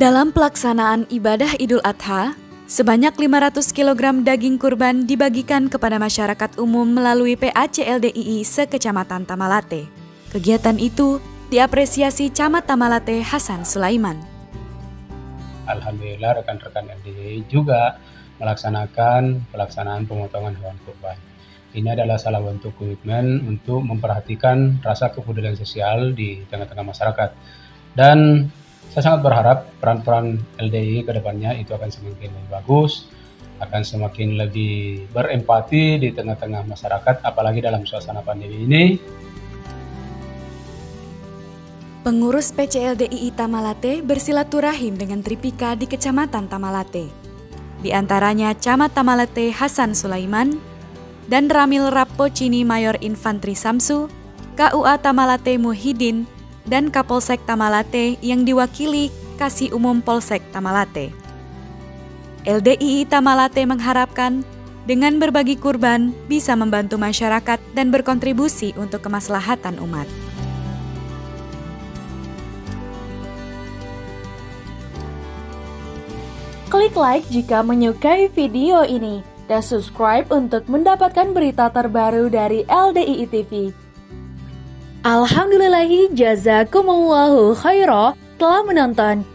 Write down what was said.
Dalam pelaksanaan ibadah Idul Adha, sebanyak 500 kg daging kurban dibagikan kepada masyarakat umum melalui PACLDII se-Kecamatan Tamalate. Kegiatan itu diapresiasi Camat Tamalate Hasan Sulaiman. Alhamdulillah rekan-rekan LDII juga melaksanakan pelaksanaan pemotongan hewan kurban. Ini adalah salah bentuk komitmen untuk memperhatikan rasa kepedulian sosial di tengah-tengah masyarakat. Dan saya sangat berharap peran-peran LDII ke depannya itu akan semakin lebih bagus, akan semakin lebih berempati di tengah-tengah masyarakat, apalagi dalam suasana pandemi ini. Pengurus PCLDII Tamalate bersilaturahim dengan Tripika di Kecamatan Tamalate. Di antaranya Camat Tamalate Hasan Sulaiman dan Ramil Rappocini Mayor Infantri Samsu, KUA Tamalate Muhyiddin, dan Kapolsek Tamalate yang diwakili Kasih Umum Polsek Tamalate. LDII Tamalate mengharapkan dengan berbagi kurban bisa membantu masyarakat dan berkontribusi untuk kemaslahatan umat. Klik like jika menyukai video ini dan subscribe untuk mendapatkan berita terbaru dari LDII TV. Alhamdulillahi jazakumullahu khairah telah menonton.